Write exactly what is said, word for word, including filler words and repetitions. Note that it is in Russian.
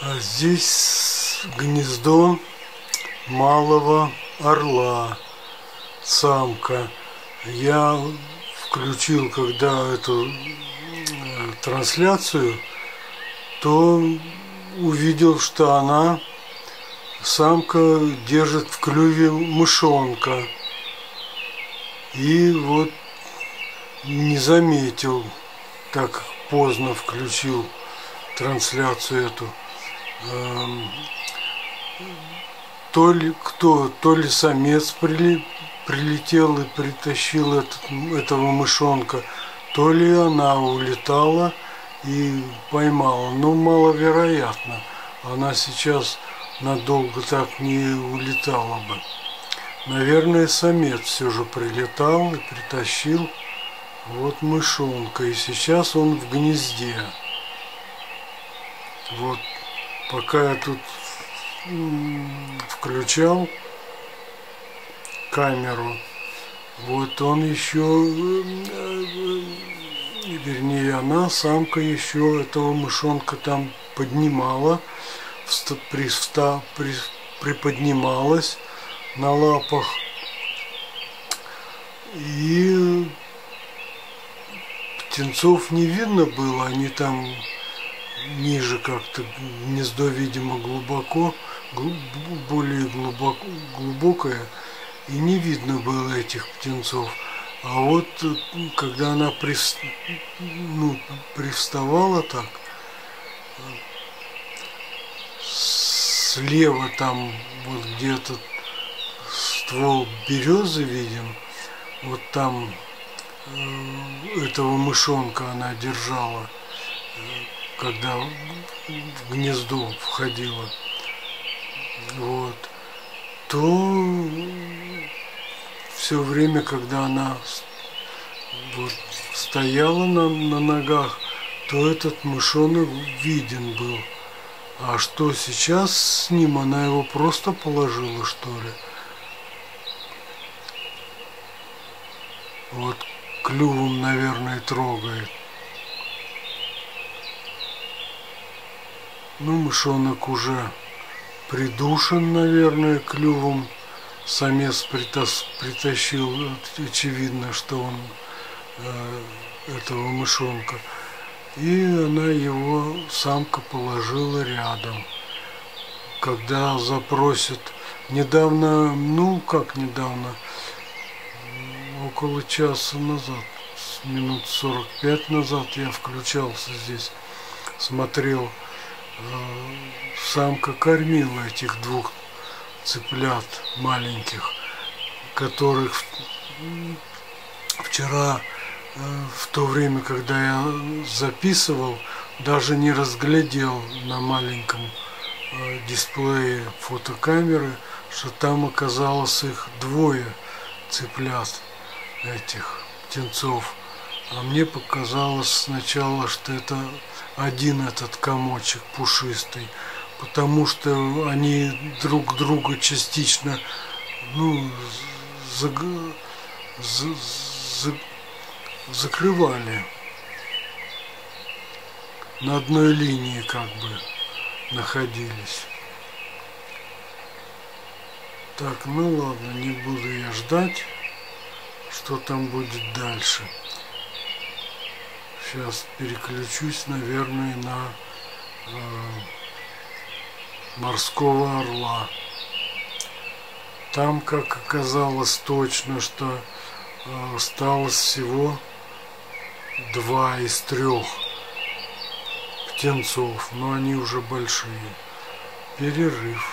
А здесь гнездо малого орла, самка. Я включил, когда эту трансляцию, то увидел, что она, самка, держит в клюве мышонка. И вот не заметил, так как поздно включил трансляцию эту. То ли кто, то ли самец прили, прилетел и притащил этот, этого мышонка, то ли она улетала и поймала. Ну, маловероятно. Она сейчас надолго так не улетала бы. Наверное, самец все же прилетал и притащил вот мышонка. И сейчас он в гнезде. Вот, пока я тут включал камеру, вот он еще, вернее, она, самка, еще этого мышонка там поднимала, приста, при, приподнималась на лапах. И птенцов не видно было, они там ниже как-то, гнездо, видимо, глубоко, глуб, более глубоко, глубокое, и не видно было этих птенцов. А вот когда она прис, ну, привставала так, слева там, вот где-то ствол березы виден, вот там э, этого мышонка она держала, когда в гнездо входила, вот, то все время, когда она вот стояла на, на ногах, то этот мышонок виден был. А что сейчас с ним? Она его просто положила, что ли? Вот клювом, наверное, трогает. Ну, мышонок уже придушен, наверное, клювом. Самец притас, притащил, очевидно, что он э, этого мышонка. И она его, самка, положила рядом. Когда запросит, недавно, ну как недавно, около часа назад, минут сорок пять назад я включался здесь, смотрел, самка кормила этих двух цыплят маленьких, которых вчера, в то время, когда я записывал, даже не разглядел на маленьком дисплее фотокамеры, что там оказалось их двое цыплят, этих птенцов. А мне показалось сначала, что это один этот комочек пушистый, потому что они друг друга частично, ну, заг... за... За... закрывали, на одной линии как бы находились. Так, ну ладно, не буду я ждать, что там будет дальше. Сейчас переключусь, наверное, на э, морского орла. Там, как оказалось точно, что э, осталось всего два из трех птенцов, но они уже большие. Перерыв.